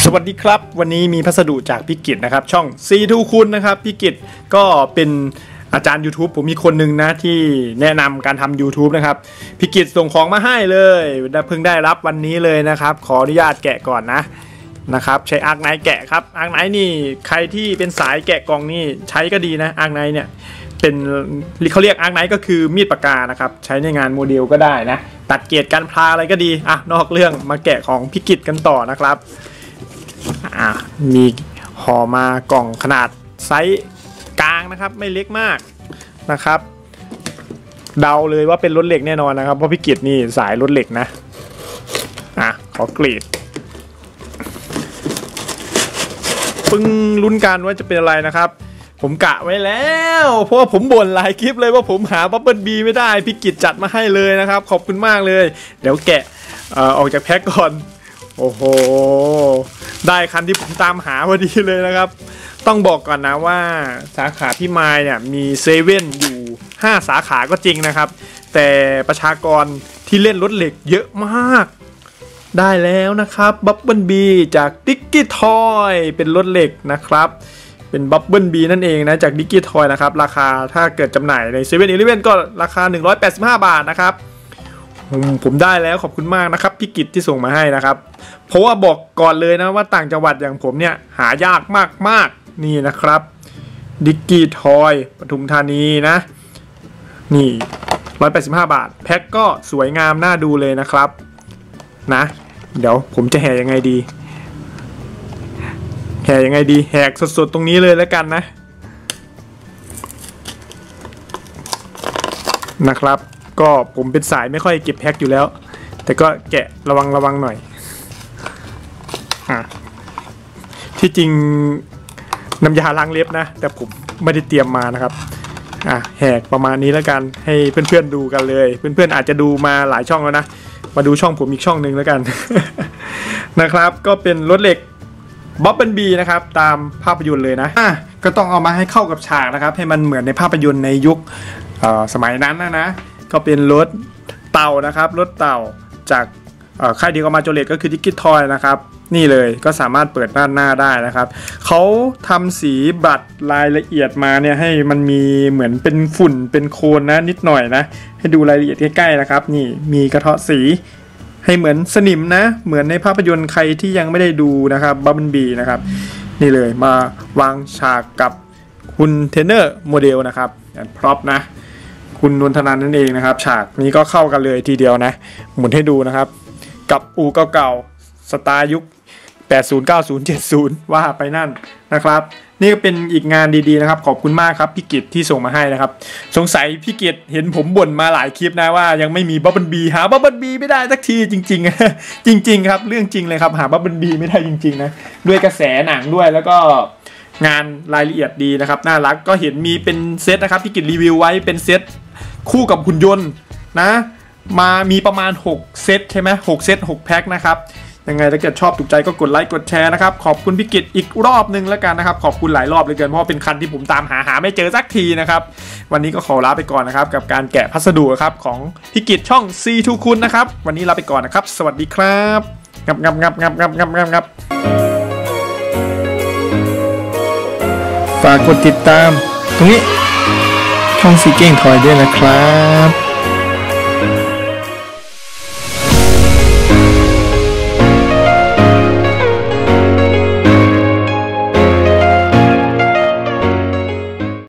วัสดีครับวันนี้มีพัสดุจากพี่กิตนะครับช่องC2คุณนะครับพี่กิตก็เป็นอาจารย์ YouTube ผมมีคนหนึ่งนะที่แนะนำการทำ YouTube นะครับพี่กิตส่งของมาให้เลยเพิ่งได้รับวันนี้เลยนะครับขออนุญาตแกะก่อนนะครับใช้อาร์คไนท์แกะครับอาร์คไนท์นี่ใครที่เป็นสายแกะกล่องนี่ใช้ก็ดีนะอาร์คไนท์เนี่ยเป็นเขาเรียกอาร์คไนท์ก็คือมีดปากกานะครับใช้ในงานโมเดลก็ได้นะตัดเกรดการพลาอะไรก็ดีนอกเรื่องมาแกะของพี่กิตกันต่อนะครับมีห่อมากล่องขนาดไซส์กลางนะครับไม่เล็กมากนะครับเดาเลยว่าเป็นรถเหล็กแน่นอนนะครับเพราะพี่กิตนี่สายรถเหล็กนะขอกรีดปึ้งลุ้นกันว่าจะเป็นอะไรนะครับผมกะไว้แล้วเพราะว่าผมบ่นหลายคลิปเลยว่าผมหาบับเบิ้ลบีไม่ได้พี่กิตจัดมาให้เลยนะครับขอบคุณมากเลยเดี๋ยวแกะออกจากแพ็คก่อนโอ้โหได้คันที่ผมตามหาพอดีเลยนะครับต้องบอกก่อนนะว่าสาขาพี่มายเนี่ยมีเซเว่นอยู่5สาขาก็จริงนะครับแต่ประชากรที่เล่นรถเหล็กเยอะมากได้แล้วนะครับบับเบิ้ลบีจากดิกกี้ทอยเป็นรถเหล็กนะครับเป็นบับเบิ้ลบีนั่นเองนะจากดิกกี้ทอยนะครับราคาถ้าเกิดจำหน่ายในเซเว่นอีเลฟเว่นก็ราคา185 บาทนะครับผมได้แล้วขอบคุณมากนะครับพี่กิตที่ส่งมาให้นะครับเพราะว่าบอกก่อนเลยนะว่าต่างจังหวัดอย่างผมเนี่ยหายากมากนี่นะครับดิกกี้ทอยปทุมธานีนะนี่185 บาทแพ็คก็สวยงามน่าดูเลยนะครับนะเดี๋ยวผมจะแห่ยังไงดีแหกสดๆตรงนี้เลยแล้วกันนะครับก็ผมเป็นสายไม่ค่อยเก็บแพ็คอยู่แล้วแต่ก็แกะระวังหน่อยที่จริงน้ำยาล้างเล็บนะแต่ผมไม่ได้เตรียมมานะครับแหกประมาณนี้แล้วกันให้เพื่อนๆดูกันเลยเพื่อนๆอาจจะดูมาหลายช่องแล้วนะมาดูช่องผมอีกช่องหนึ่งแล้วกัน นะครับก็เป็นรถเหล็กบับเบิ้ลบีนะครับตามภาพยนตร์เลยนะก็ต้องเอามาให้เข้ากับฉากนะครับให้มันเหมือนในภาพยนตร์ในยุคสมัยนั้นนะก็เป็นรถเต่านะครับรถเต่าจากค่ายเดียวกับมาโจเลตก็คือดิกกี้ทอยนะครับนี่เลยก็สามารถเปิดด้านหน้าได้นะครับเขาทำสีบัตรรายละเอียดมาเนี่ยให้มันมีเหมือนเป็นฝุ่นเป็นโคลนนะนิดหน่อยนะให้ดูรายละเอียดใกล้ๆนะครับนี่มีกระเทาะสีให้เหมือนสนิมนะเหมือนในภาพยนตร์ใครที่ยังไม่ได้ดูนะครับบับเบิ้ลบีนะครับนี่เลยมาวางฉากกับคุณเทรนเนอร์โมเดลนะครับพร็อพนะคุณนวลธนันนั่นเองนะครับฉากนี้ก็เข้ากันเลยทีเดียวนะหมุนให้ดูนะครับกับอู่เก่าๆสไตล์ยุค80 90 70ว่าไปนั่นนะครับนี่ก็เป็นอีกงานดีๆนะครับขอบคุณมากครับพี่กิตที่ส่งมาให้นะครับสงสัยพี่กิตเห็นผมบ่นมาหลายคลิปนะว่ายังไม่มีบับเบิ้ลบีหาบับเบิ้ลบีไม่ได้สักทีจริงๆ จริงๆครับเรื่องจริงเลยครับหาบับเบิ้ลบีไม่ได้จริงๆนะด้วยกระแสหนังด้วยแล้วก็งานรายละเอียดดีนะครับน่ารักก็เห็นมีเป็นเซตนะครับพี่กิตรีวิวไว้เป็นเซตคู่กับหุ่นยนต์นะมามีประมาณ6เซตใช่ไหม6เซต6แพ็คนะครับยังไงถ้าเกิดชอบถูกใจก็กดไลค์กดแชร์นะครับขอบคุณพี่กิตอีกรอบนึงแล้วกันนะครับขอบคุณหลายรอบเลยเกินเพราะเป็นคันที่ผมตามหาไม่เจอสักทีนะครับวันนี้ก็ขอลาไปก่อนนะครับกับการแกะพัสดุครับของพี่กิตช่อง C2 คุณนะครับวันนี้ลาไปก่อนนะครับสวัสดีครับงับฝากกดติดตามตรงนี้ช่องซีเก้งทอยด้วยนะครับ